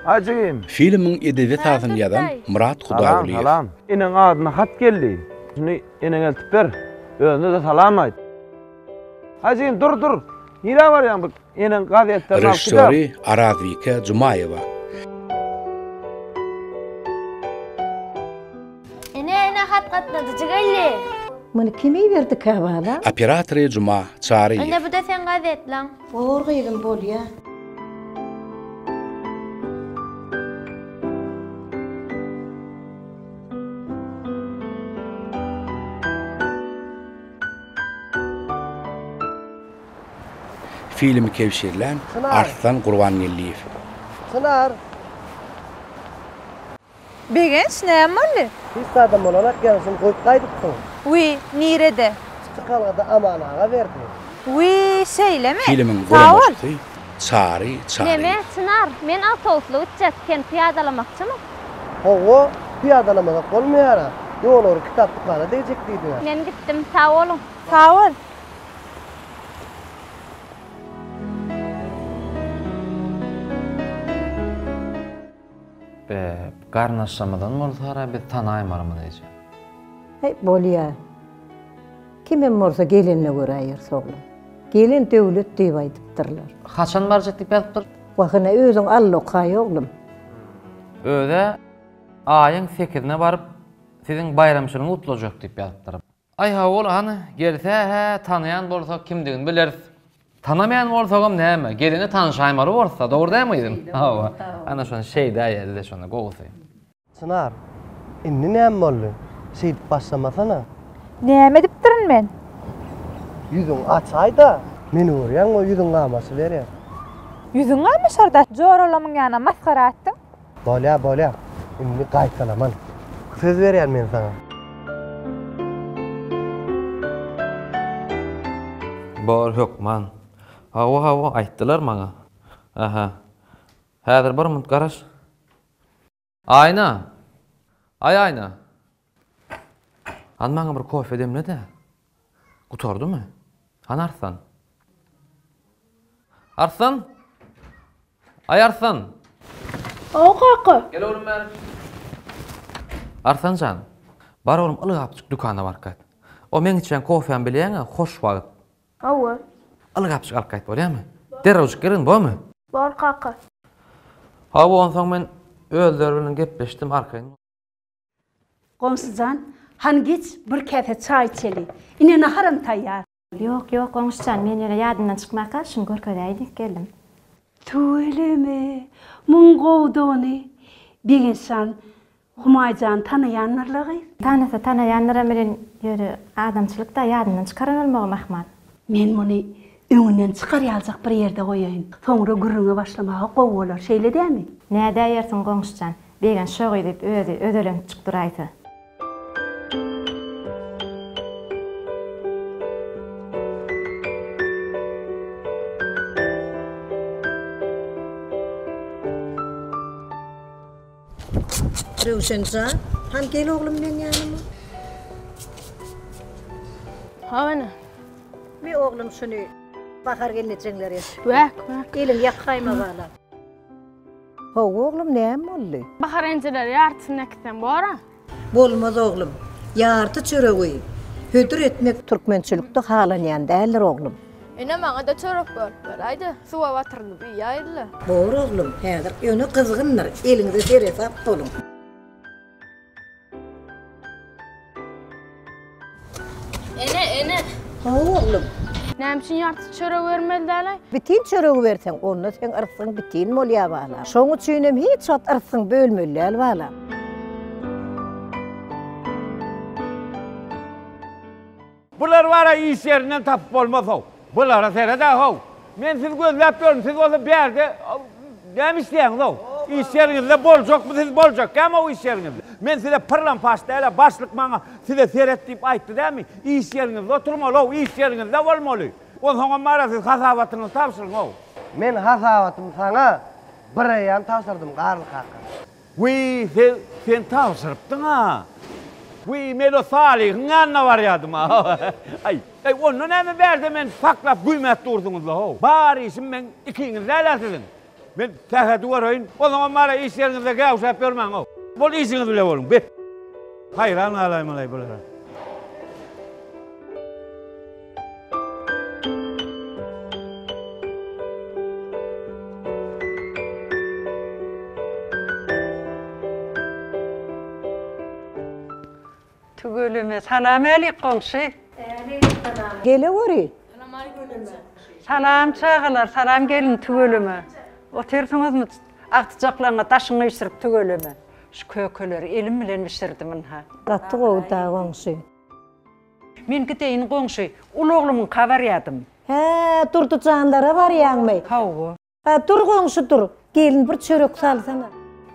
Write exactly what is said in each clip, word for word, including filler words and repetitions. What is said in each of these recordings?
Acıyım. Filmin edebiyat adını yazan Murat Hudaýlyýew. Salam. Inen adyna hat geldi. Şunu inen eltip ber. Özüne de salam aýt. Acıyım dur dur. Nire var ya bu inen gazetlerini alıp gidelim. Rejissöri Arazvika Jumaýewa. Ene ene hat katladı geldi. Bunu kimi verdi kahvala? Operatory Juma Çary. Ene bu da sen gazet lan. Orgyýlym bolýa. Filmi kevşirilen Arslan Gurbanýeliýew. Sınar. Begenç näme? Hiç adam olarak gelsin koyup kaydıksın. Wi, nirede? Çıkalada amanağa verdi. Wi, şeyleme. Filmin gurbançysy Çary Çary. Neme Çınar, men awtobusla uçjatken piyadalamakçymı? Hovo piyadalamada bolmaýara. Ýolary kitaplıklara dejekdiýdiler. Men gitdim, sağ olun. Sağ ol. Be, garnaşlamadan molsara bir tanaýmarmy diýje. Hey bolýa. Kimem bolsa gelinine göre aýyrsa oglum. Gelin döwlet diýip aýdypdyrlar. Haçan barjak diýip aýdypdyr? Wagtyna özüň allokay oglum. Öde aýyň sekizine barıp siziň bayramçylygyňy utlajak diýip aýdypdyr. Ay ha ol hany gelse he tanayan bolsa kimdigini bileriz. Tanamayan bolsagam näme? Gelini tanışaýmary bolsa, dogry dämeýdim? Hawa. Ana şonu şey däýärdi şonu gowy. Sınar. Inni näme boldy? Şeýip başlamasana. Näme dipdirin men? Yüzüň açaýda. Meni görýän o yüzüň gamasy berýär. Yüzüň näme şarda? Joralamyň ýana maskara atdyň. Bolýa, bolýa. Inni gaýtanaman. Söz berýär men sana. Bor yok man. Hawa hawa aýtdylar maňa. Aha. Häzir bir mut garaş. Ayna. Ay ayna. An maňa bir kofe demledi. Gutardymy? Han Arslan. Arslan. Ay Arslan. O kaka. Gel oğlum bäri. Arslanjan. Bar oğlum ılgapçyk dukana barkat. O men içen kofeň bilýän, hoş wagt. Awa. Ilgapçyk alyp gaýt bolýarmy? Derrewçyk girin bomy? Bar kaka. Ha bu onsoň men özler bilen gepleşdim arkaýyn. Gomsujan, han geç bir käfe çay içeli. Ine naharam taýýar. Yok yok Gomsujan, men ýene ýadymdan çykmaka şunu görkezäýdik geldim. Tuğeleme, mun gowdony. Bir insan Humayjan tanaýanlarlygy. Tanasa tanaýanlara bilen ýöre adamçylykda ýadymdan çykaranylmagy mahmat. Men muny öňünden çykarýaljak bir ýerde goýaýyn. Soňra gürrüňe başlamagy gowular, şeýle dämi? Näde ýersiň Gomsujan? Begen şogy diýip özi ödelenip çykdyraýdy. Rewşença, han gel oglum men ýanyma. Ha mana. Me oglum şunu bakar gelneçeňler et. Wak wak. Elim ýakhaýma bala. Ho oglum näme boldy? Baharençiler ýartysyna gitsen bora. Bolmaz oglum. Ýarty çöregi. Hödür etmek türkmençilikde halanýan däldir oglum. Ene maňa da çörek berip aýdy. Suwa watyrlyp ýaýdylar. Bor oglum, häzir öňe kızgynlar. Eliňde seresap bolun. Ene ene. Ha oglum. Näme üçin ýarty çörek bermeli däle? Bitin çöregi bersen, onda sen ırsyň bitin bolýar bala. Şoň üçin hem hiç wagt ırsyň bölmeli däl bala. Bular wara iş ýerinden tapyp bolmasok. Bulara serede ho. Men siz gözläp görün, siz bolsa berde näme isleýäňiz ho? İş ýeriňizde boljakmy, siz boljak, käme o iş ýeriňizde? Men size pırlan paşda ele başlyk maňa size seret diýip aýtdy dämi? İş ýeriňizde oturmaly ho, iş ýeriňizde bolmaly. Onsoňa mara siz hasabatyny tapşyryň ho. Men hasabatym sana bir aýan tapşyrdym garly kaka. Wi, sen sen tapşyrypdyň ha. Wi, men o Salih ňanna barýadym ha. Ay, ay onu näme berdi men saklap güýmät durduňuz ho. Bar işim men ikiňiz näle sizin? Men tähäti varayın. O zaman bana iş yerinizde gavşap görmem o. Bol işiniz bile olun. Be. Hayran alayım alay bunlara. Tugölüme salam alik komşu. Gele görü. Salam çağılar, salam gelin tugölüme. Otursunuz mu? Aktıcaklarına taşını işirip tugölüme. Şu kököleri elim bilen işirdim ha. Gattık o da komşu. Men gideyin komşu, ul oğlumun kavar yadım. He, durdu canlara var yanmay. Havu. Ha, dur komşu dur. Gelin bir çörek salsana.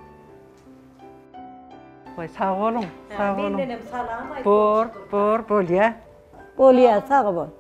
Oy sağ olun, sağ olun. Bor, bor, bol ya. Bol ya, sağ bol.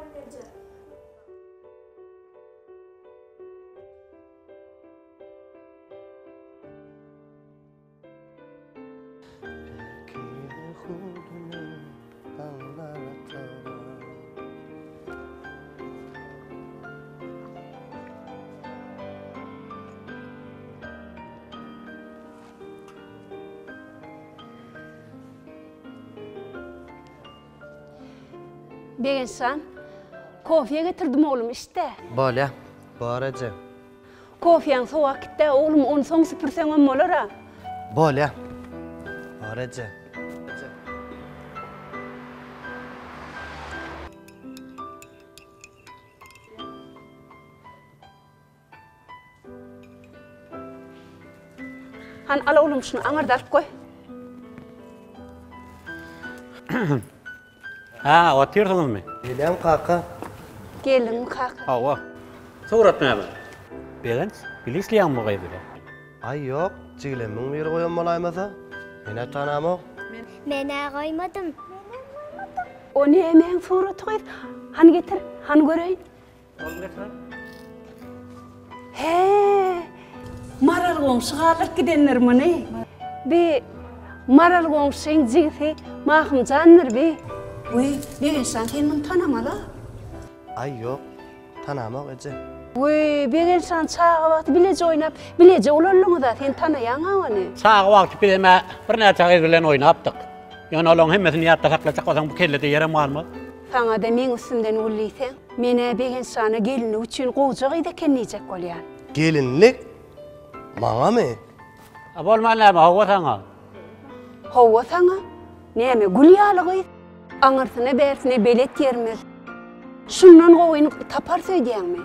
Begensan, kofiye getirdim oğlum işte. Böyle. Barece. Kofiyen soğuk gitti oğlum, on son süpürsen on molara. Böyle. Barece. Han al oğlum şunu angardalıp koy. Ha, oturuyorsunuz mu? Gelem kaka. Gelin kalk. Hava. Surat ne var? Bilin, bilisliyan mı gaydı? Ay yok, cilemin bir koyan malaymasa. Mene tanamok. Mene koymadım. O ne emeğin suratı koydu? Han getir, han göreyim. He, maral komşu kalır gidenler mi ne? Bir maral komşun cigisi mahım canlar bir. Uy, ne insan senin tanamalı? Ay yok, tanamok ece. Uy, bir insan çağı vakti bilece oynap, bilece olalım da sen tanıyan ne? Sağ vakti bileme, bir ne çağırırlar oynaptık. Yani olan hemmesini yatta saklayacak olsan bu kellede yerim var mı? Sana da min üstünden ulluysan, mene bir insana gelini için kocağı da kendicek olyan. Gelinlik? Bana mı? Abolman ne mi? Hava sana. Hava sana? Ne mi? Gül yağlığı. Anırsına bersine belet yermez. Şundan koyunu tapar söyleyen mi?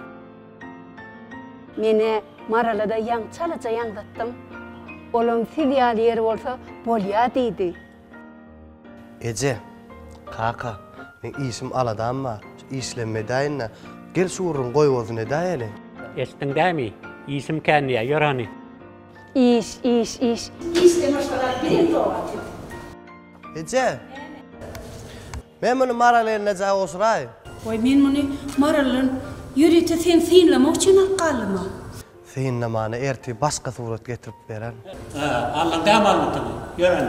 Mene maralada yan çalaca yandattım. Oğlum sidyal yeri olsa bol ya deydi. Ece, kaka, men isim aladan mı? İşlenme dayınla. Gel suurun koy olsun edayeli. Estin değil mi? İsim kendiye, yor hani. İş, iş, iş. İşte başkalar birin doğar. Ece, men bunu maralarına cağı osuray. Oy men bunu maralın yürüyte sen sinlemek için akkalma. Seninle bana erti başka surat getirip veren. Ha, Allah'ın demal mı tamam? Yor hani.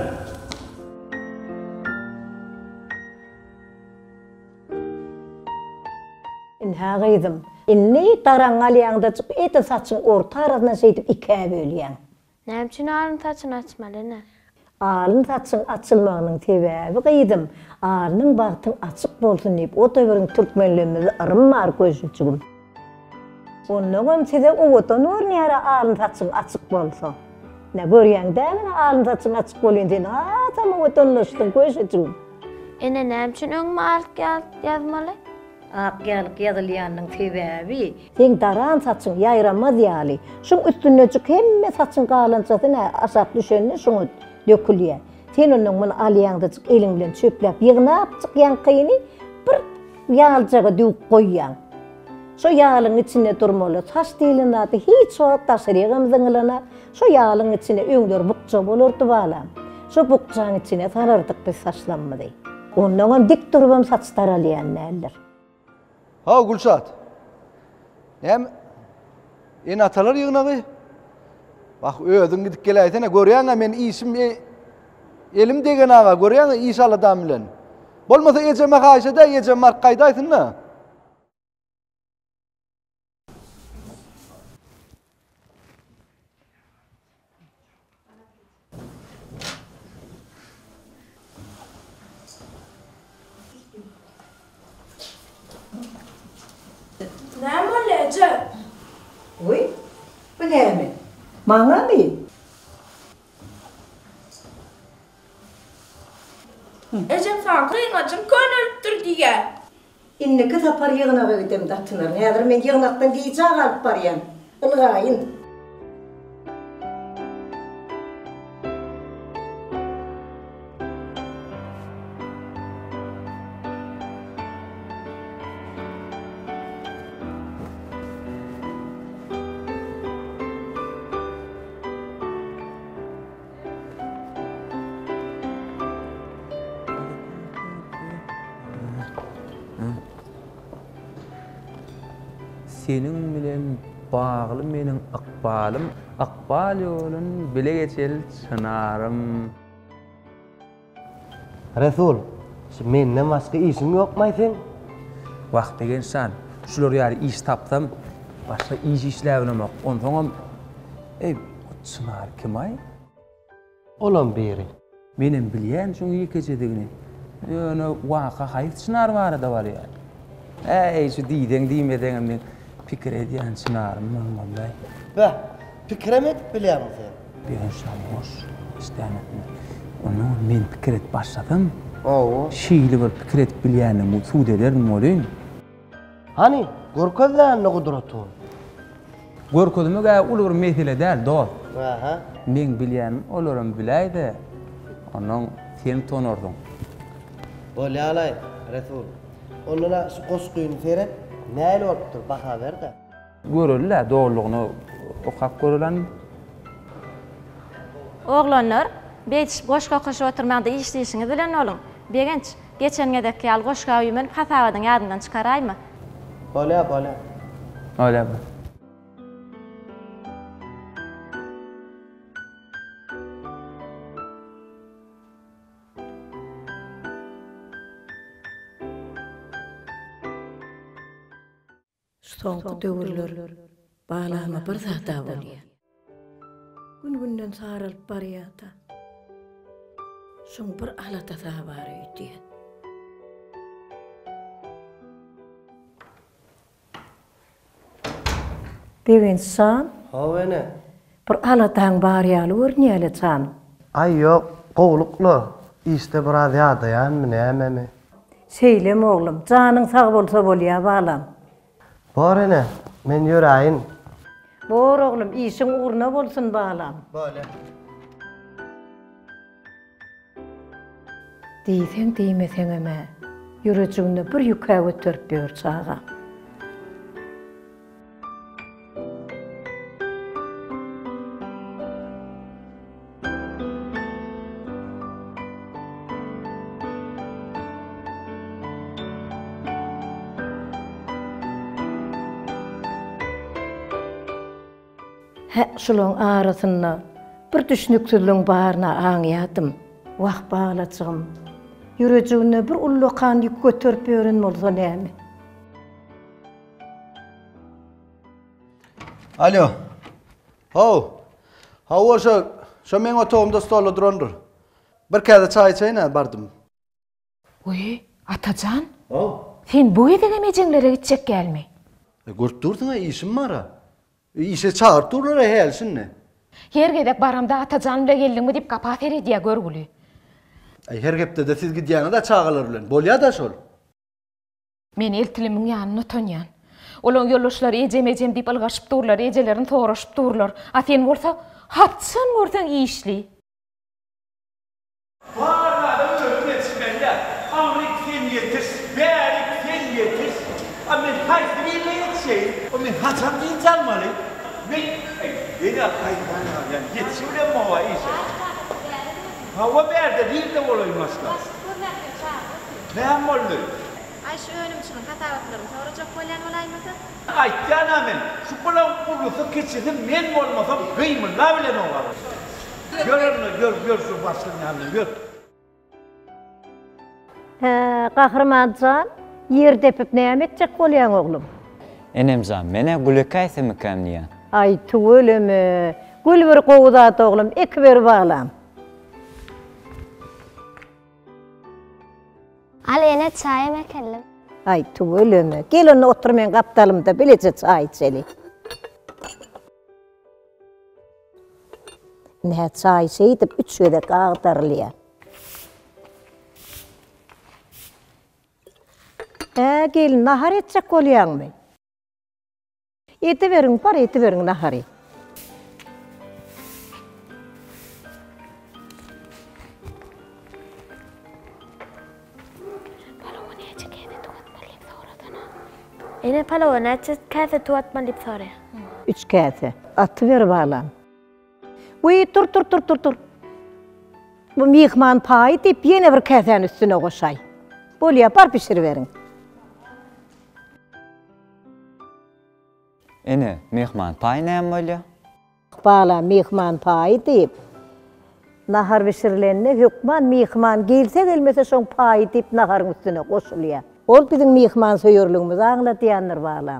İnha gıydım. İnni taran aliyanda çık eti saçın orta arasına şeydip ikiye bölüyen. Ne için alın saçını açmalı ne? Alın saçın açılmağının sebebi gıydım. Alının baktın açık bolsun deyip o tövürün Türkmenliğimizi arım var koşucugum. Ondan size oğutan var ne ara alın saçın açık bolsa. Ne görüyen değil mi alın saçın açık bolun diye ha tam oğutanlaştın koşucugum. Ene ne için öngme alıp yazmalı? Akyalık yazılyanın sebebi. Sen taran saçın yayramaz yali. Şun üstüne çık hemme saçın kalınçası ne aşağı düşenini şunu dökülüyor. Sen onun bunu aliyanda çık elin bilen çöplep yığınap çık yankıyını bir yağlıcağı dük koyyan. Şu yağlın içine durmalı. Saç dilin adı hiç o taşırıyağımızın ılana. Şu yağlın içine öngdör bukça bulurdu bağlam. Şu bukçağın içine sarardık biz saçlanmadı. Ondan dik durbam saç taralayan neler. Ha Gülşat. Hem en atalar yığınağı. Bak ödün gidip gelaytene görüyorsun men isim e, elim degen ağa görüyorsun inşallah damlen. Bolmasa eceme kaşada ecem markaydaysın da. ne mi? Bana mı? Ecem sana kıyınacım könülüptür diye. İnne kız apar yığına gidem datınır. Nedir men yığınaktan giyeceği alıp baryan. Ilgayın. Senin bilen bağlı menin akbalım, akbal yolun bile geçel çınarım. Resul, menden başka işim yok mu sen? Vakt degen san, şular ýary iş tapdym, başga iş işläwinem yok. Ondan ey, çınar kim ay? Olan biri. Menin bilýän şoň ýekejedigini. Ýöne waka haýyr çınar bary da bar ýa. Ey, şu diýden diýmeden men pikir edýän çınarym bolmaly. Bä, pikir mi edip bilýärmi sen? Ben şamoş, istäňetmi. Onu men pikir edip başladym. Oo. Şeýle bir pikir edip bilýänim, suud ederdim bolyn. Hani, görkezläň ne gudraty? Görkezime gä uly bir mesele däl, dost. Aha. Men bilýänim olaryň biläýdi. Onuň sen tonardyň. Bolýalay, Resul. Onlara şu gosguýuny serep, näle bolupdyr, baha berdi. Görürler doğrulugyny okap görülen. Oğlanlar, beýtişip goşga koşup oturmagda işleýişiňi bilen olun. Begenç, geçenngedek ýaly goşga üýmen hasabadyň ýadyndan çykaraýmy? Bolýa, bolýa. Öyle mi? Soňky döwürler balama bir zata bolýar. Gün-günden saralyp barýarda. Şoň bir alata sabary ütýän. Begen san? Hawene. Bir alataň barýaly görnýäle san. Ay ýok, gowlukly. İşte biraz ýadaýanmy näme? Seýlem oglum, janyň sag bolsa bolýar balam. Bar ene, men ýöräýin. Bor oglum, işiň uğruna bolsun balam. Bolýa. Diýseň diýmeseň eme, ýüreğimde bir ýükä götürip ber çaga. He, şulaň arasynda bir düşnüksizligiň baryna aňýadym. Wagt baglaçygym. Ýüreğimde bir ullakan ýük götürip beren bolsa näme? Alo. Haw. Hawa şo, şo men otogumda stolda durandyr. Bir käde çay içeýine bardym. Oy, Atajan? Haw. Sen bu edene mejenlere gitjek gelmi? E görtdürdüň işim bara. İşe çağırtdylar helsinne. Her gedek baramda Atajan bilen geldiňmi dip kapat edýär görgüli. Ay her gepde de siz gidýäňe da çağalar bilen. Bolýar da şol. Men eltilimiň ýanyna tonýan. Olaň ýoldaşlar ejem ejem dip algaşyp durlar, ejelerini toğraşyp durlar. A sen bolsa hatçyn görseň işli. Barada ölüme çimenler. Amrik sen yetiş, berik sen yetiş. Amen haydi bir yetişey. O men haçan diýen çalmaly. Men beni haydan yani yetişiyle mi o işe? Hava berde değil de olaymışlar. Ne oldu? Ay şu önüm çıkın hatavatlarım sonra çok bolyan olaýmasy? Ay canamın şu bulan kurlusu keçidi men olmasam kıymın la bilen olar. Görünü gör gör şu başının yanını gör. He, Kahramancan, yer depip näme etjek bolýan oglum? Enemzan, mene gülükaýsy mükemliýän. Ay tüweleme, gül bir gowuzat oglum, iki ber balam. Al ene çay mekellim. Ay tüweleme, gelin otur men gapdalymda bileje çay içeli. Ne çay şeydip üç öde ağdarlıya. Ee gelin nahar edecek oluyan mı? Eti verin par eti verin naharı. Ene palo neçe kase tuatman lip sare. Üç kase. Atı ver bağlan. Uy dur dur dur dur dur. Bu mihman payı deyip yine bir kasenin üstüne koşay. Böyle yapar pişiriverin. Ene, mehman pay näme bolýar? Bağlan mihman payı deyip nahar pişirilenine hükman mihman gelse gelmese şoň payı deyip naharın üstüne koşulýar. Ol bizim mihman söýürlüğümüzi aňlatýanlar bağlan.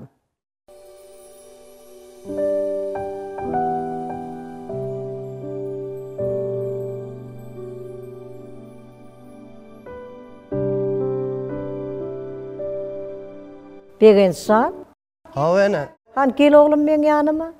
Begensan? Hawa ene. Han gel oğlum men ýanyma.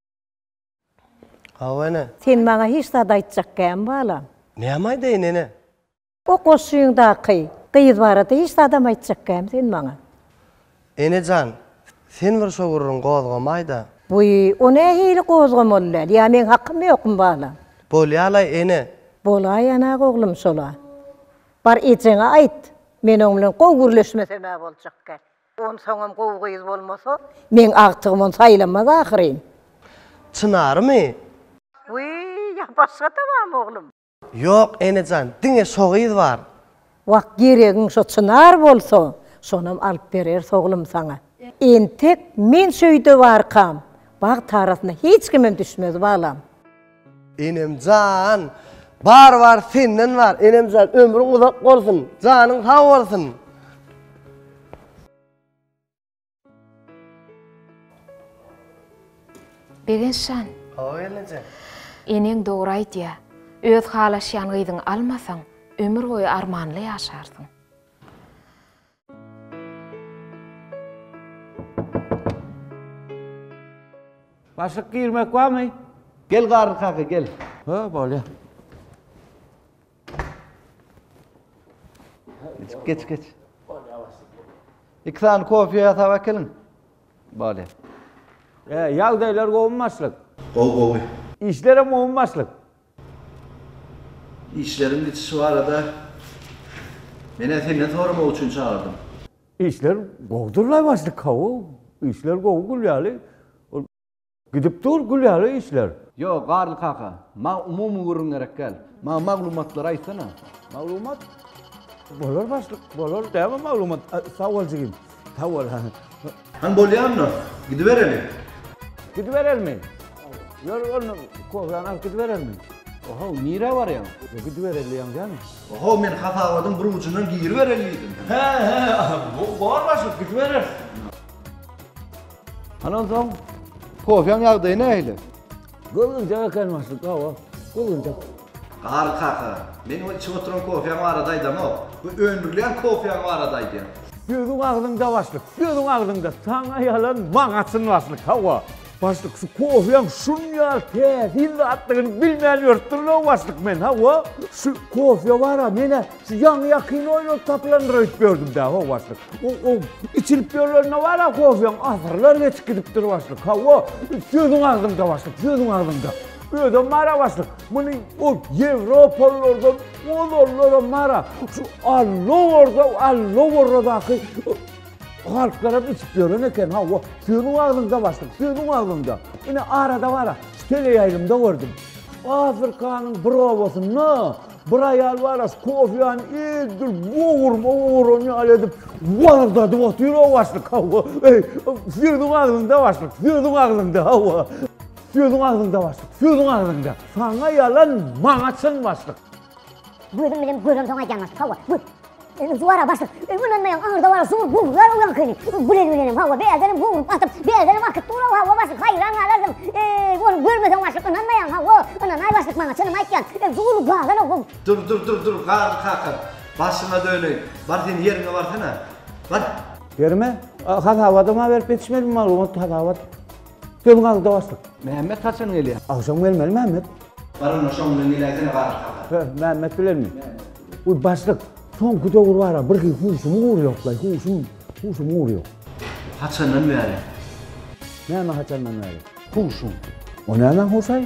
Hawa ene. Sen maňa hiç da aýtjak gän balam. Näme aýdaýyn ene? O goşuýundaky gyýyz barada hiç da adam aýtjak gän sen maňa. Enejan, sen bir şogurun gozgamaýda. Buy, o ne hili gozgamollar? Ya men hakkym ýokmy balam? Bolýarly ene. Bolaý ana oglum şola. Bar ejeňe aýt. Men oň bilen gow gürleşmesem näme boljak gän? On soňam gow gyýyz bolmasa, men agtygym saýlanmaz ahyryn. Çynarmy? Uy, ya başga tamam oglum. Yok enejan, diňe sogyz bar. Wak geregiň şo çınar bolsa, şonam alyp berer soglum saňa. Entek men söýde barkam. Bag tarasyna hiç kimem düşmez balam. Enemjan, bar bar senden var. Enemjan ömrüň uzak bolsun, janyň sag bolsun. Begensan. Hawa ene. Eneň dogry aýtýar. Öz halaşýan gyzyň almasaň, ömür boýu armanly ýaşarsyň. Başlık girmek var mı? Gel garı kaka gel. Ha böyle. Geç geç. İki tane kofiye yatağa gelin. Böyle. E, yağdaylar kovulmazlık. Kov kovu. İşlere kovulmazlık. İşlerin içi var da beni seninle sorma için çağırdım. İşler kovdurlar başlık kavu. İşler kovu gülyalı. Gidip dur gülyalı işler. Yok garlı kaka. Ma umumu ürünlerek gel. Ma maglumatlar aytsana. Maglumat? Bolor başlık. Bolor değil mi maglumat? Sağ ol cigim. Sağ ol. Han bolyan mı? Gidiverelim. Gidiverelim mi? Yor onu kovyan al gidiverelim mi? Oho nire var ya? Gidiverelim yan canım. Oho men hataladın bir ucundan giyir vereliydim. He he. Bu var başlık gidiverir. Anan son kofyan yağdı ne öyle? Gılınca kalmasın kava. Gılınca. Garlı kaka. Benim o içi oturan kofyan aradaydı ama bu öndürülen kofyan aradaydı. Gözün ağzında başlık, gözün ağzında. Sana yalan mağatsın başlık hava. Başlık şu kofyan şunyal tezil attığını bilmeyen yörttürlüğü başlık men hava. Şu kofya var ha mene şu yan yakın oyunu taplandırıp gördüm daha o başlık. O, o içilip görlerine var ha kofyan asırlar geçip gidip dur başlık hava. Gözün ağzında başlık, gözün ağzında. Öyle mara başlık. Bunu o Avrupalılardan olanlara mara. Şu Allah orada, Allah oradaki halklara içip görünürken ha o suyunun ağzında başlık, suyunun ağzında. Yine arada var ha, tele yayılımda gördüm. Afrika'nın bravosunu, buraya var ha, kofyan iyidir, boğur, boğur onu aledip, vardadı otuyor o başlık ha o. Suyunun ağzında başlık, suyunun ağzında ha o. Suyunun ağzında başlık, suyunun ağzında. Sana yalan mağatsın başlık. Buyurun benim buyurun sana gelmez. Hava buyur. Zuvara başlık. Bunun ben ağırda var soğuk bu var uyan kıyın. Gülen gülenim hava bir ellerim bu atıp bir ellerim akıt dura hava başlık. Hayır ana lazım. Eee bunu görmeden başlık. Ananmayan hava. Ananay başlık bana çanım aytken. Zulu bağlan o. Dur dur dur dur kalk kalk. Başına dönün. Var senin yerine varsana. Var. Yerime? Hadi havada mı haber petişmeli mi malumat hadi havada. Gözün ağzında başlık. Mehmet kaçın geliyor? Akşam gelmeli Mehmet. Barın şoňdan geläsene bar. Mehmet bilen mi? Uy başlık son kudogur var. Bir ki huşum uğruyor lay. Huşum huşum uğruyor. Haçandan beri. Ne ama haçandan beri? Huşum. O ne lan huşay?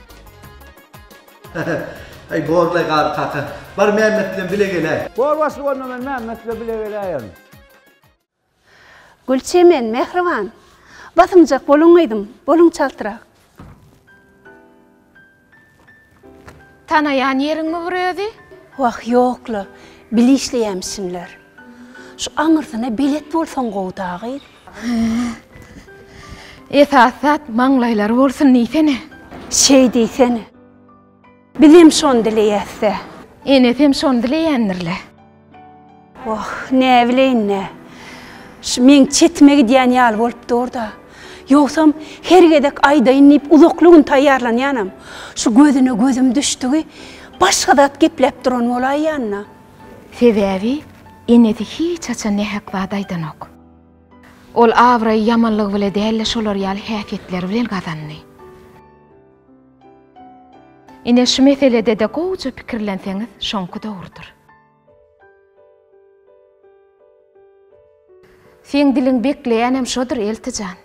Ay borlay gar kaka. Bar Mehmet bilen bile gele. Bor başlık ondan ben Mehmet bilen bile gele ayarım. Gülçemen, Mehriban. Batımcak bolunaydım, bolun çaltırak. Tanayan yerin mi buraydı? Vah yokla, bilişleyemsinler. Şu aňyrsana bilet bolsaň gowdagyd. Esasat maňlaylar bolsun niýsene. Şey diýsene. Bilim şon dileýässe. Enesem şon dileýändirle. Vah, ne bileýin ne. Şu men çetmegi diýen ýaly bolup durda. Yoksam her gedek aýdaýyn ip uzaklygyny taýýarlanýanam. Şu gözüne gözüm düşdügi başga dat geplep duran bolay ýanyna. Sebäbi enesi hiç açan nähek wadaýdan ok. Ol awray ýamanlygy bilen dälle şolar ýaly häsiýetleri bilen gazandy. Ine şu meselede de goýça pikirlenseňiz şonku dogrudur. Sen dilin bekleýänem şodur eltijan.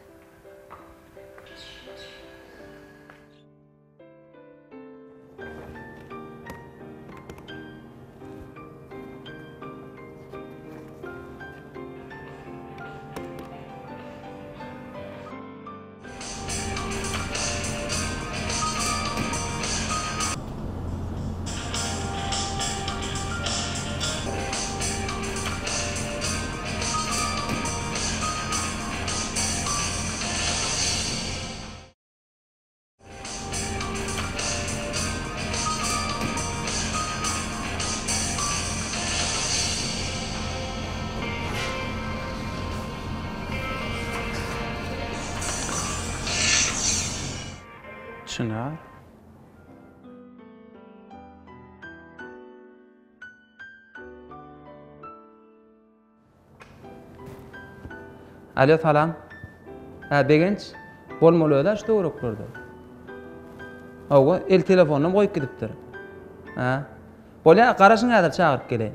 Çınar. Alo salam. Ha begenç. Bolmalylar şu urup durdy. Owa el telefonum goýup gidipdir. Ha. Bolya garaşyň häzir çagyryp geleýin.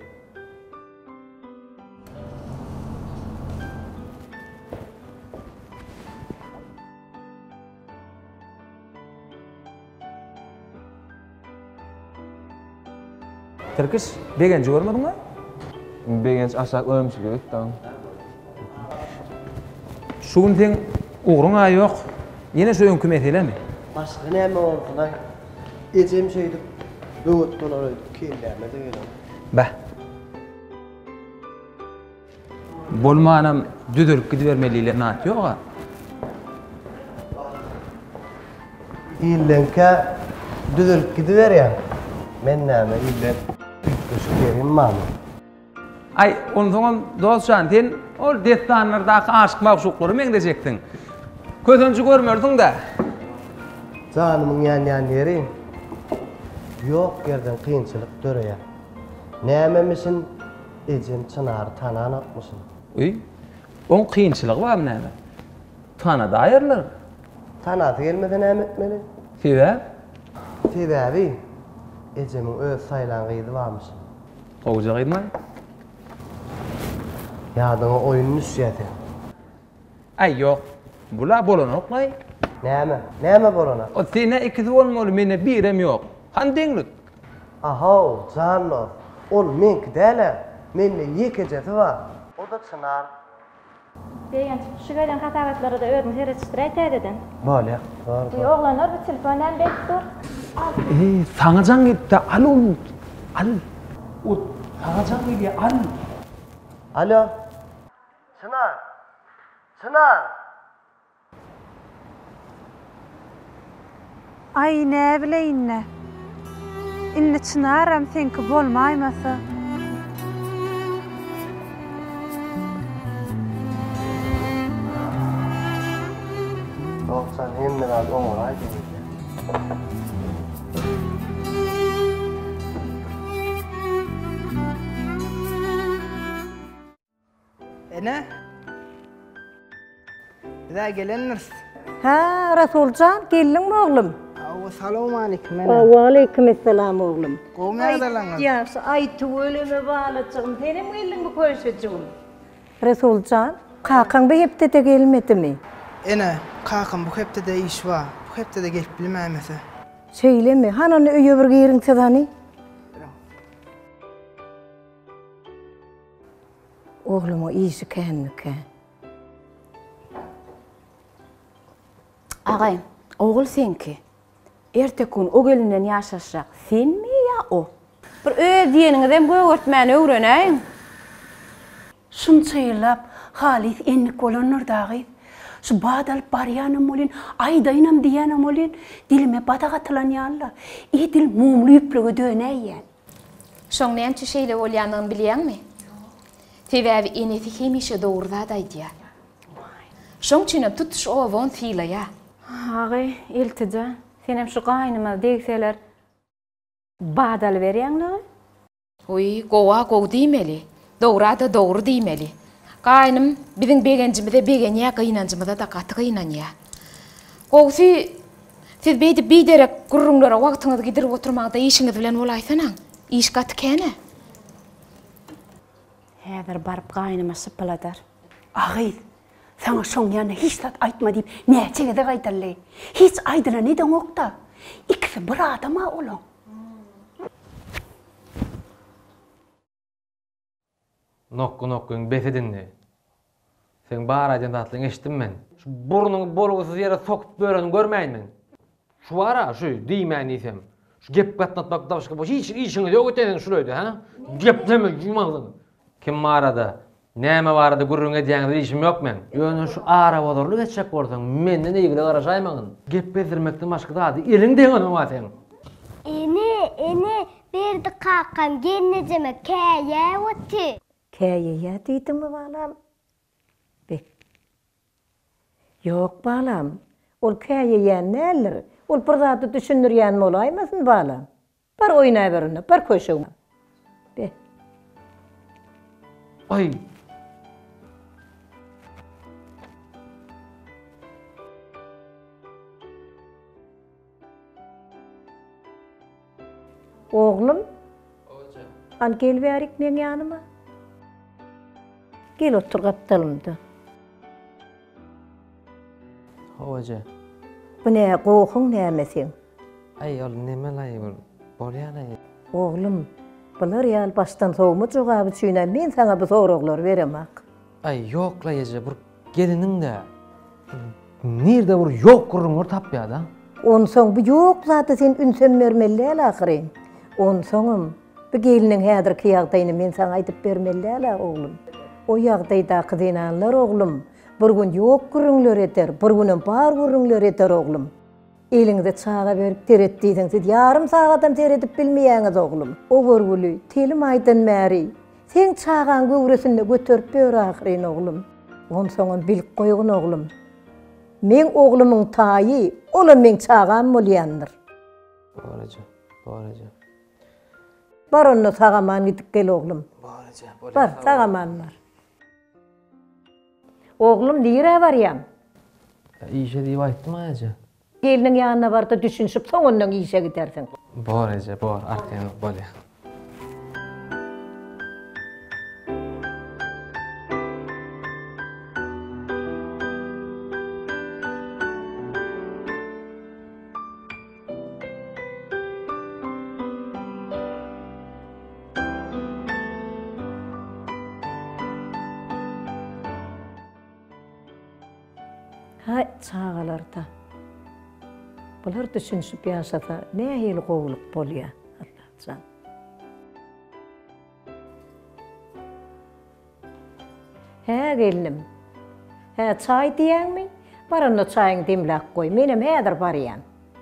Türküş, begenci görmedin mi? Begenci aşak ölmüşü gerek tamam. Şu gün sen uğrun ağı yok. Yine şu önkü mesele mi? Başka ne mi oldu lan? Ecem şeydi. Böğüt dolar öydü. Kendime de gelen. Bah. Bolma anam düdürüp gidivermeliyle naat yok ha. İllenke düdürüp gidiver ya. Men näme illen köşkerim mami. Ay, onun soňam dostan sen ol destanlardaky aşk magşuklary meňdejekdiň. Közünçi görmerdiň da. Canymyň ýan-ýan ýeri. Ýok yerden kynçylyk döreýär. Nämemişin ejem çynary tananakmyşyn? Uy, on kynçylygy barmy näme? Tanada aýyrlar. Tanady gelmeden näme etmeli? Sebäp? Sebäbi ejemiň öz saýlan gyzy barmyşyn. Oňa gydmy? Ýadyňa oýun nüsýeti. Ay ýok. Bula bolanokly. Näme? Näme bolana? O sene ikisi bolmaly, mene birem ýok. Handeňlik? Aha, canlar. Ol menki däle. Mende ýekejesi bar. O da çınar. Beýen şu gelen hatawatlary da özüň herçdirät edin. Bolýa. Bar. Bu oglanlar bir telefondan bekdir. Ey, saňajaň gitdi. Al onu. Al. O saňajaň gidi al. Alo. Çınar. Çınar. Ay ne bileýin ne. Inne çınaram senki bolmaýmasy. doksan hemme gal oňoray diýdi. Ene? Bize gelenler. Ha, Rasulcan, geldin mi oğlum? Selamun aleyküm. Aleyküm selam oğlum. Kovum nerede Yaxşı, ay tuğulümü bağlatacağım. Senin elini koşacağım. Resulcan, kakan bir hepte de gelmedi mi? Ene, kakam bu hepte de iş var. Bu hepte de gelip bilmemese. Söyleme, hananı öye bir girin sedani. Oğlum o işi kendike. Ağayım, oğul senki. Ertekün o gelinden yaşaşacak. Sen mi ya o? Bir öyle diyeniniz göğürtmeni öğreneyin. Şunça yıllap Halis enlik olanlar dağı. Şu badal baryanım olin, aydaynam diyanım olin. Dilime badak atılan yalla. İyi dil mumlu yüplüğü döneyen. Şoň näme şeyle bolýanyny bilýärmi? Tebäbi enesi hemişe dogruda daýdy. Şoň üçin tutuş owon fiýla ya. Ağay, iltija, senem şu gaýnyma degseler badal berýäňler. Oy, gowa gow diýmeli. Dogruda da dogru diýmeli. Gaýnym biziň begenjimizde begenýä gynanjymyza da gaty gynanýa. Gowsy siz beýdi biderek gurrunlara wagtyňyzy gidirip oturmakda işiňiz bilen bolaýsaňa, iş gaty kene. Häzir barıp gaýnyma sypyladar. Ağay, sana şoň ýana hiç zat aýtma diýip näçegede gaýtarly. Hiç aýdyla neden okda? İkisi bir adama olaň. Nokku nokkun besedinni. Sen bar ajan tatlyň eşitdim men. Şu burnuň bolgusyz ýere sokup börenin görmäýin men. Şu ara şu diýmän isem. Şu gep gatnatmak da başga hiç işiňiz ýok etenden şulaydy ha? Gepleme ýumagyň. Kim arada? Näme barada gurrunga diýäňiz işim ýok men. Ýöne şu ara bodurly geçek bolsaň menden ilgili garaşaýmagyň. Gep bezirmekden başga da eliň deňeň wa sen. Ene, ene, berdi kakam gennejeme käýe oty. Käýe ýa diýdimi balam? Bek. Ýok balam. Ol käýe ýa näler? Ol bir zady düşünürýän bolaýmasyn balam? Bir oýnaýa berine, bir köşeňe. Be. Ay. Oğlum. An gel berik men ýanyma. Gel otur gapdalymda. Hoja. Bu ne goýuň näme sen? Ay ol neme laýyk bolýany. Oğlum, bular ýal başdan sowma jogaby çyna men sana bu soraglar beremek. Ay ýok laýyja bir geliniň-de. Nirde bir ýok gurrunlar tapýar da. On soň bu ýok zady sen ünsem bermeli ahyryn. On soňum bu geliniň häzirki ýagdaýyny men sana aýdyp bermeli ala oğlum. O ýagdaýda gyzynanlar oğlum, bir gün ýok gurrunlar eter, bir günem bar gurrunlar eter oğlum. Eliňde çağa berip teret diýdiň, siz ýarym sagatam teretip bilmeýäňiz oğlum. O görgüli, telim aýdan märi. Sen çağan göwresinde göterip ber ahyryn oğlum. On soňun bilip goýgun oğlum. Men oğlumyň taýy, ola men çağan bolýandyr. Baraja, baraja. Bar onu sagaman gidip gel oğlum. Baraja, baraja. Bar, sagaman bar. Oğlum diýre barýan. Işe diýip aýtdym aýaja. Geliniň ýanyna barda düşünşip soňundan işe gidersiň. Baraja, bar, arkaň bolýar. Hay çağalarda. Bular düşünşip ýaşasa nähili gowluk bolýar. Allah'tan. He gelinim. He çay diýäňmi? Baranda çaýyň demläp goý. Menem häzir barýan.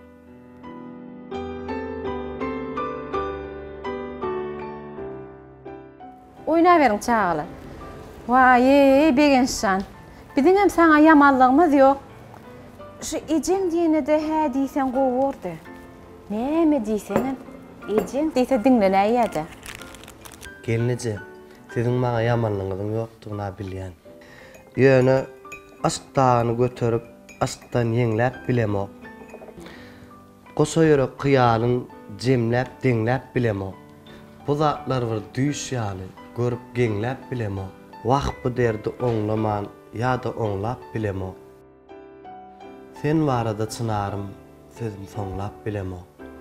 Oýna beriň çağalar. Vay, begenşan. Biziň hem sana ýamanlygymyz ýok. Şu ejem diýene-de hä diýsen gowurdy. Näme diýsenem, ejem diýse diňlenäýärdi. Gelinice, siziň maňa ýamanlygyňyz ýokdugyna bilýän. Ýöne aşktany göterip, aşktan ýeňläp bilemok. Gosoýarok kyýalyň jemläp, deňläp bilemo. Bu zatlar bir düýş ýaly, görüp geňläp bilemo. Wagt bu derdi oňlaman ýa-da oňlap bilemo. Sen barada çynarym, sözüm soňlap bilemo.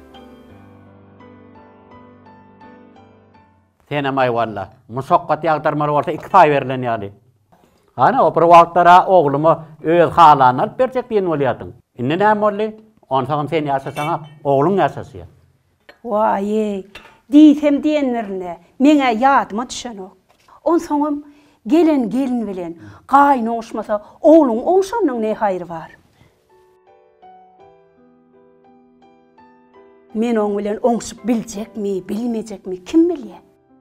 Sen amay walla. Musakkat ýagdarmary bolsa iki pay berilen ýaly. Ana o bir wagtlara oglumy öz halany alyp berjek diýen bolýardyň. Indi näme boldy? On sagam sen ýaşasaňa, ogluň ýaşasy. Vay, diýsem diýenlerine meňe ýadyma düşenok. On soňam gelen gelin bilen gaýny oňşmasa, ogluň oňşanyň ne haýry bar? Men oň bilen oňşup biljekmi, bilmejekmi, kim bilýär?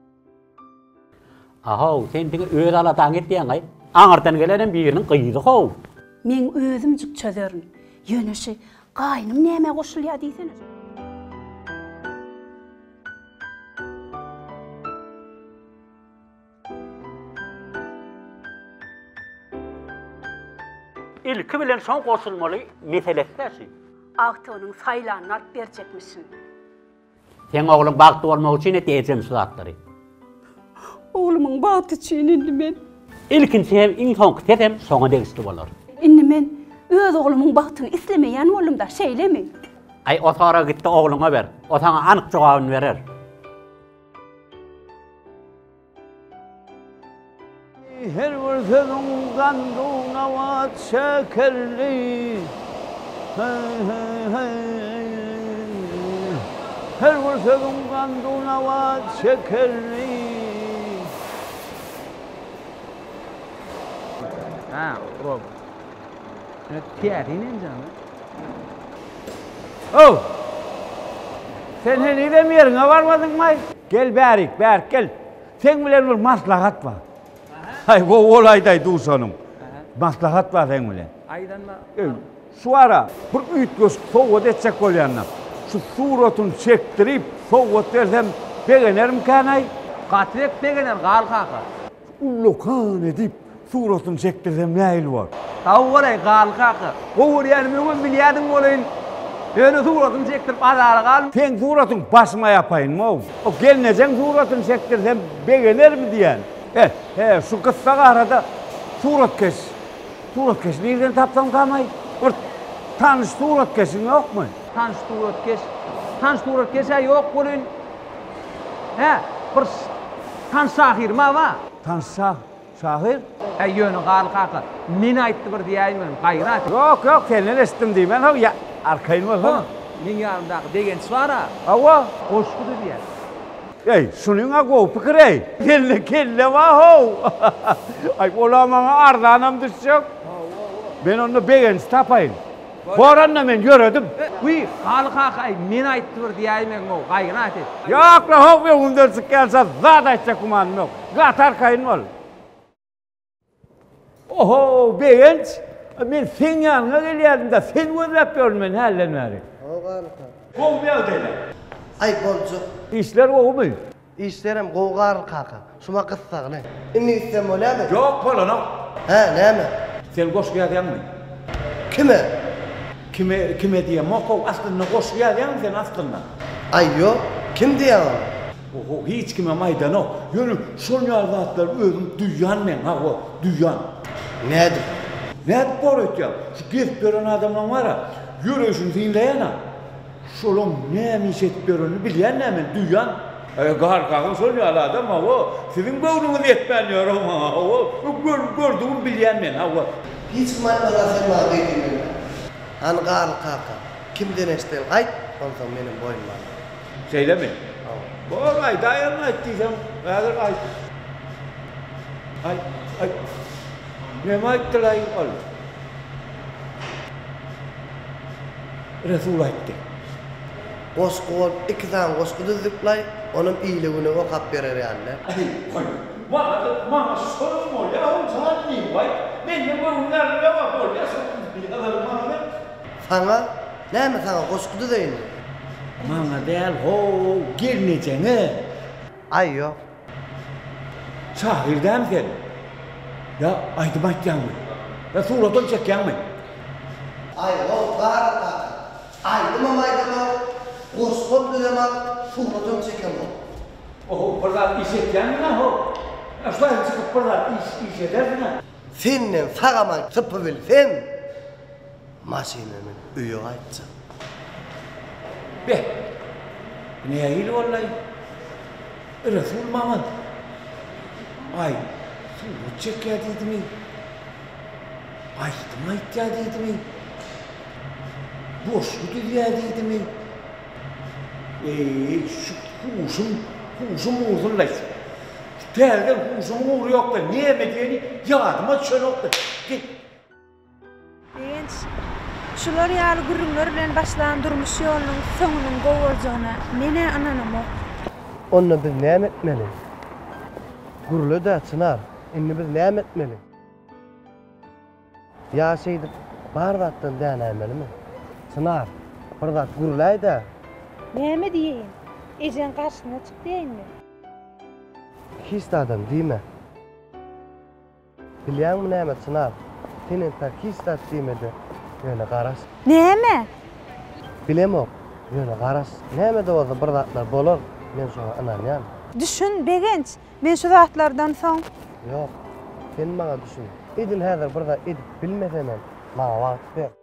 Aha, sen diňe öz aladaň etdiň gaý. Aňardan gelenen biriniň gyýdy how. Men özümjik çözerin. Ýöneşi gaýnym näme goşulýar diýseniz. İlki bilen son goşulmaly meselesi. Agtynyň saýlanyny alyp berjekmisin. Sen ogluň bagty bolmak üçin etýärjem şu zatlary. Oğlumun bagty üçin indi men. İlkinçi hem iň soňky tetem soňa degişli bolar. Indi men öz oglumun bagtyny islemeýän bolum da şeýlemi? Ay o tara gitdi ogluňa ber. O saňa anyk jogabyny berer. Her bir sözün kanduğuna vat şekerli. Hey hey hey. Her bir sözün kanduğuna vat şekerli. Ha, Rob. Ne tiyatinen canım. Oh! Sen henüz de mi yerine varmadın mı? Gel Berik, Berik gel. Sen bilen bir maslahat var. Hay bu olayday duşanım. Maslahat var sen bilen. Aydan mı? Şu ara bir üyt göz soğut etsek olyanına. Şu suratını çektirip soğut dersem beğenerim kanay. Katilek beğener gal kaka. Lokan edip suratını çektirsem ne il var? Tavu var ay gal kaka. Kovur yani mümin bilyadın olayın. Öyle suratını çektirip azara gal. Sen suratını basma yapayın mı? O gelineceksin suratını çektirsem beğener mi diyen? He, he, şu kıssak arada surat kes. Surat kes, nereden tapsam kalmayı? Bir tanış surat kesin yok mu? Tanış surat kes. Tanış surat kese yok bulun. He, bir tanış sahir ma va? Tanış sah, sahir? He, yönü gal kaka. Men aytdı bir diýeýin benim, gaýrat. Yok, yok, senden estim diýmen, ha, ya, arkayın var, ha? Men ýarymdaky degen swara. Awa, goşgudy diýer. Ey, şunuňa go pikir ey. Kelle, kelle va ho. Ay, olamaňa ardanam düşjek. Ben onu beğenç tapayın. Boranla men göredim. Uy, gal kaka, men aytdy bir diýeýin o, gaýrat et. Yok, la hok ve undan sıkılsa zat aytsa kumanım yok. Gat arkayın ol. Oho, beğenç. Men sen yanına gelýärdim da sen gözläp görmen hallenmeli. O gal kaka. Gol beýdele. Ay bolju. İşler gowy? İşlerim goýgar kaka. Şuma kyssak ne? Inni istem bolýarmy? Yok, bolana. Ha, näme? Sen goş gelýärmi? Kime? Kime, kime diýen? Moko aslında goş gelýärmi sen aslında? Ay yok. Kim diýen? Oho, hiç kime maydan o. Yönü şol ýardatlar özüm duýan men, ha o, duýan. Näde? Näde borýar? Şu gezip gören adamlar var, ýüreşini dinleýän. Şolum näme iş etip göreni bilýän näme duýan. Ay gargagyň şol ýaly adam ha o. Siziň göwrüňiz etmän ýaram ha o. Gör gördüğüm bilýän men ha o. Hiç maýlalasy ma diýdim. Han gal kaka. Kimden estel aýt, ondan menim boýnuma. Şeýlemi? Bolay, daýan aýtdyysam, häzir aýt. Ay, ay. Näme aýtdylar ol? Resul aýtdy. Goşgol iki tane goşgu düzüplay, onun iýligini okap berer ýaly. Ay, koy. Bana, bana sorun bolýar, on sana diýip bay. Men de görünler ýa bolýar, şol ýalar bana. Sana, näme sana goşgu düzeýin? Mana däl, ho, gelnejeňe. Ay ýok. Şahirdäm sen. Ya aýdyp aýtýanmy? Ya suratyny çekýänmi? Ay, o gar kaka. Aydım aydama, Osman dedema, suğradan çekemem. O burada iş etken mi lan o? Aslan çıkıp burada iş, iş edersin ha. Seninle sağaman tıpı bilsem, masinemin üye açacağım. Be, ne yayıl vallahi. Resul Maman. Ay, suğru çek ya dedi mi? Aydım ayt ya dedi mi? Boş dedi ya dedi mi? Eee, şu huşum, huşum uğurlar. Terden huşum uğur yok da niye medeni yardıma çön yok da. Genç, şular ýaly gürrüňler bilen başlan durmuş ýolunyň soňunyň gowurjagyna mene ananam ok. Onu biz näme etmeli? Gurulu da çınar, inni biz näme etmeli? Ýaşaýdyp bardatdan dänämelimi? Çınar, bardat gurulaýda. Näme diýeň? Ejen garşyna çyk diýenmi? Hist adam diýme. Bilýärmi näme Çınar? Senin ta hist at diýmedi. Ýöne garas. Näme? Bilemok. Ýöne garas. Näme de bolsa bardatlar bolar. Men şoňa inanýan. Düşün begenç, men şu zatlardan soň. Ýok. Sen maňa düşün. Edin häzir burada edip bilmesenem, maňa wagt ber.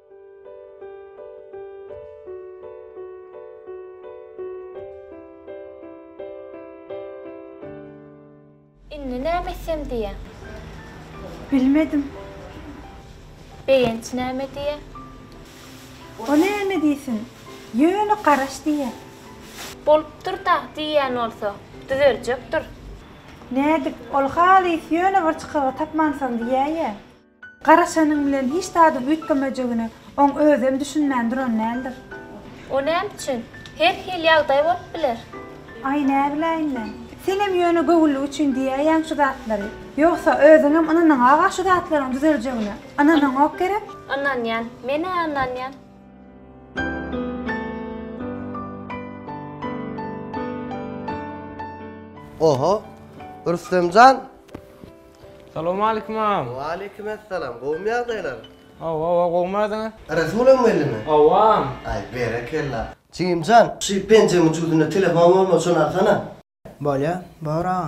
Inni näme etsem diýe? Bilmedim. Begenç näme diýe? O näme diýsin? Ýöne garaş diýe. Bolupdyr da diýen bolsa, düzeljekdir. Nädik, ol haly ýöne bir çykygy tapmansaň diýäýe. Garaşanyň bilen hiç taýdy büýtgemejegini oň özüm düşünmändir on nädir? O näme üçin? Her hil ýagdaý bolup biler. Ay näme bileýin. Senem ýöne gowullyk üçin diýäýän şu zatlary. Ýoksa özüňem ananyň aga şu zatlaryň düzeljegini. Ananyň ok gerek? Ananýan, mene ananýan. Oho, Rüstemcan. Salamu alaikum am. Wa alaikum assalam. Gowmýagdaýlar? Awa, awa, gowmadyňa? Resulem gelimi? Awam. Ay berekella. Çiğimcan, şu penceremin ucunda telefon var mı sonarsana? Bolýa, bora.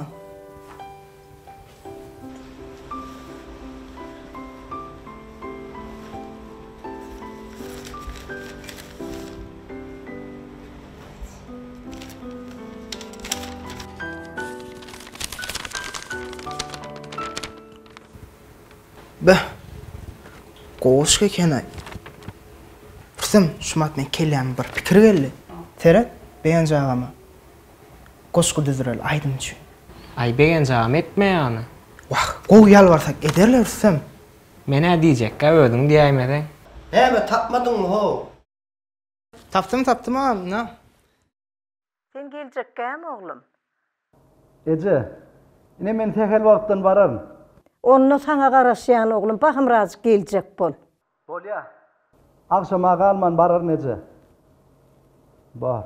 Beh, goşka kenay. Kızım, şumat men kelýän bir pikir geldi. Teret, beýen jagama. Goşka düzürel, aydym üçin. Ay beýen jagam etme ýany. Wah, gow ýalbarsak ederler kızım. Mene diýjekkä ödüň diýäýmeden. Hebe tapmadyňmy ho? Tapdym, tapdym am, na. Sen geljekkämi oglum? Ece, ine men tehel wagtdan bararyn. Onu sana garaşýan oglum, bakym razy geljek bol. Bolýa. Akşama galman bararyn Ece. Bar.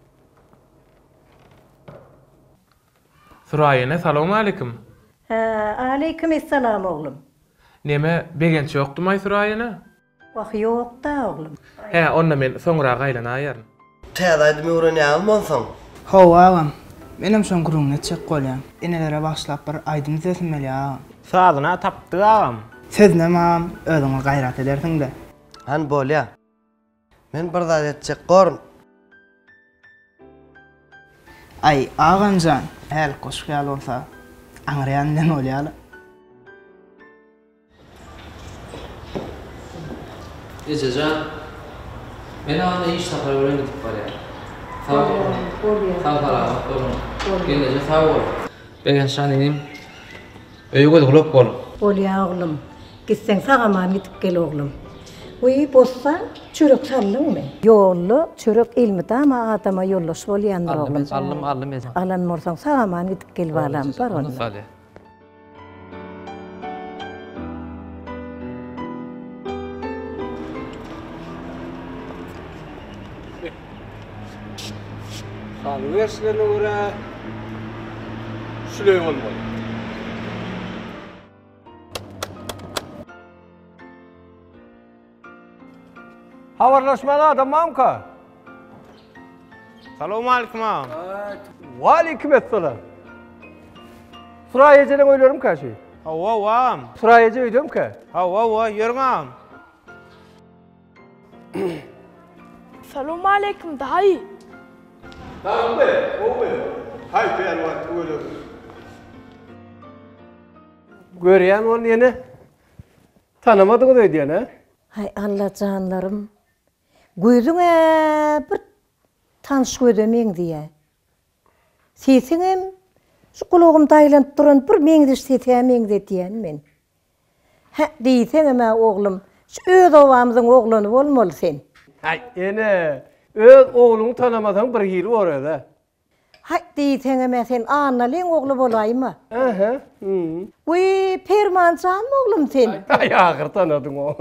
Suraýene salamu alaikum. Ha, aleykum esselam oglum. Neme begenç ýokdumy Suraýene? Wah ýok da oglum. He, onna men soňra gaýlanaýaryn. Täze öwrenýän bolsaň. Ho, awam. Menem şoň gurung netjek bolýan. Enelere başlap bir aýdym düzeltmeli ha. Sazyna tapdy awam. Seznem am, özüňe gaýrat edersiň de. Han bolýa. Men bir zat etjek gorn. Ay, ağancan, hel koşkyal bolsa, aňraýan näme bolýar? Ejejan, meni anda iş tapar ölen gidip barýar. Sağ ol. Sağ ol. Gelece sağ ol. Begen şanenim. Öýüge gulap bol. Bolýa oglum. Gitseň sagama gidip gel oglum. Uy bolsa çörek sallyňmy? Ýolly çörek ilmitama adama ýollaş bolýandyr oglum. Allym, allym ejen. Alan morsaň sagama gidip gel balam bar onu. Sale. Sağlı versinler ora. Süleyman bol. Havarlaşmalı adam var mı ka? Salamu aleyküm ağam. Ve aleyküm esselam. Surayece'den oyluyorum ka şey. Hava hava ağam. Surayece oyluyorum ka. Hava hava yürün ağam. Salamu aleyküm daha iyi. Tamam be, o be. Hay pehlivan oyluyorum. Görüyen onu yine tanımadığını da ediyor ne? Hay Allah canlarım. Gözüne bir tanış gödemeyin diye. Sesinim şu kulağım daylanıp duran bir meňdiş setemeyin de diyen men. Ha diýsen ama oğlum, şu öz obamyzyň oglany bolmaly sen. Hay ene, öz oğlunu tanımadan bir hili var öyle. Hay diýsen ama sen analyň ogly bolaýmy? Aha. Uy, Permancan oglum sen. Ay ahir tanıdın o.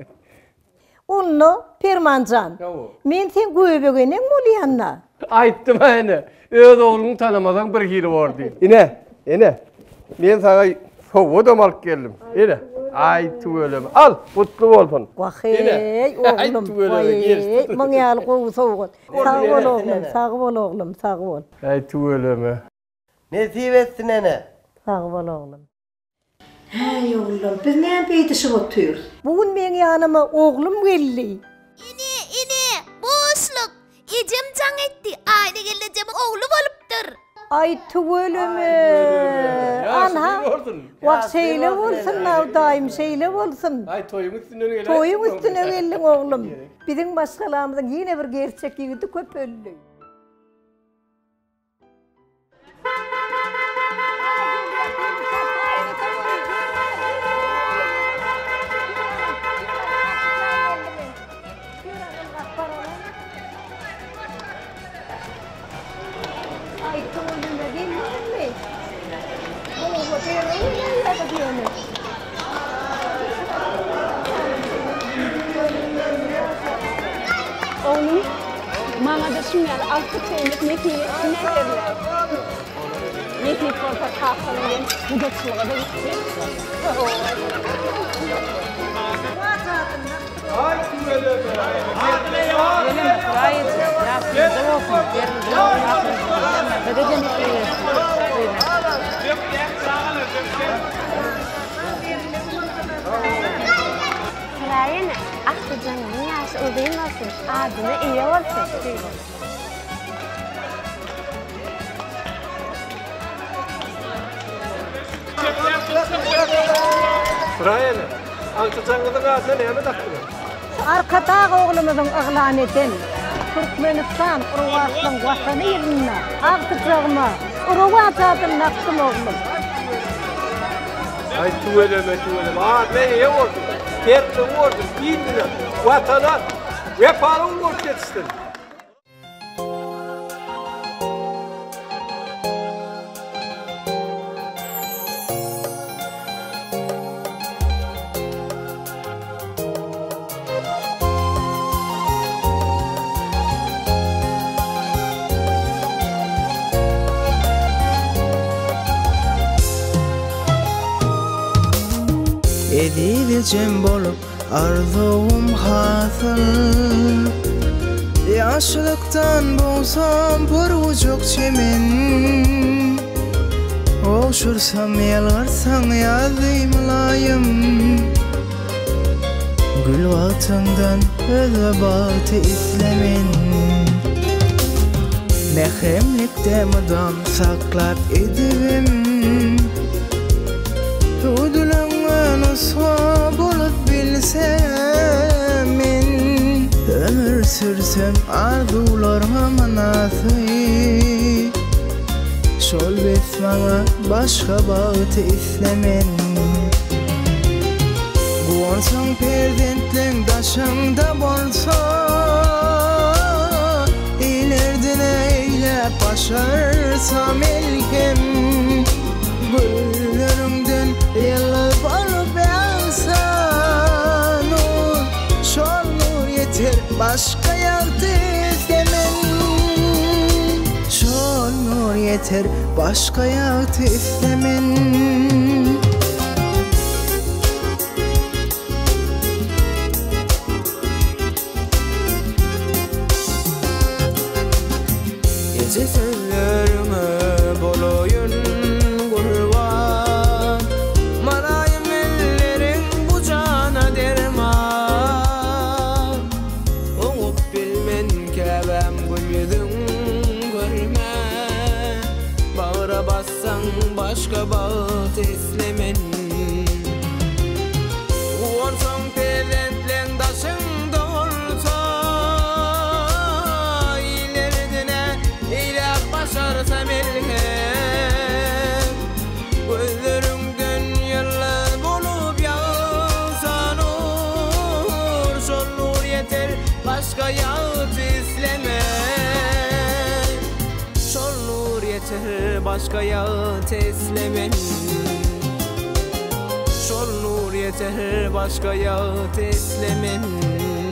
Onu Permancan. Men sen göbegenem bolýanna. Aytdım ene. Öz oğlunu tanımadan bir hili var diye. İne, ine. Men sana soğuk da alıp geldim. İne. Ay tüvelem. Al, mutlu olsun. Vahey oğlum. Vahey. Maňal gowy soğuk. Sağ ol oğlum, sağ ol oğlum, sağ ol. Ay tüvelem. Nesip etsin ene. Sağ ol oğlum. Hey oğlum, biz näme beýdişip oturýar? Bugün men ýanyma oğlum geldi. İne, ine, boşluk. Ecem can etti. Aýda geleceğim oğlu bolupdyr. Ay tüveleme. Anha. Wagt şeýle bolsun, daim şeýle bolsun. Ay toyum üstüne geldi. Toyum üstüne geldi oğlum. Bizim başgalarymyzyň ýene bir gerçek ýigiti köp öldü. Ay tüveleme gelmedi. Oh, what Oğlum, bana da şimdi artık sevmek mekliği ne verirler? Mekliği korka kalkalım, bu da çılgıda gitti. Ay tüveleme. Benim surayece, yapsın, olsun, yerin, yapsın, bedecen Surayene, aklıcanın yaşı uzun olsun, adını iyi olsun. Surayene, Antacanlı'nın adına neyme taktın? Arkada oğlumuzun ıglaneten, Türkmenistan, Urvas'ın vatanı yerine, Aktıcağıma, Urvas adını aktım oğlum. Ay tüveleme tüveleme. Aa ne iyi oldu. Terli oldu. Bildin. Vatana vefalı oldu yetiştin. Edileceğim bolup arzum hazır. Yaşlıktan boğsam bir ucuk çemen. Oşursam yalvarsan yazayımlayım. Gül vatından öz batı islemen. Mehemlikte madam saklar edivim. Tudulangan asha bolup bilsem men. Ömür sürsem arzularıma manasy. Şol besmana başka bağıtı islemen. Guarsan perdentlen daşımda bolsa. İlerden eyle başarsam elkem. Güllerimden yılıp alıp yansan. Şol nur yeter başka yaktı istemem. Şol nur yeter başka yaktı istemem. başka bağıt eslemen. Uğursan tezentlen taşında olsa, ileridine ilah başarsam elhem. Gözlerimden yıllar bulup yağsan olur, şol nur yeter başka yağıt isleme. Şol nur yeter başka yağıt eslemen. Şol nur yeter başka yağıt eslemen.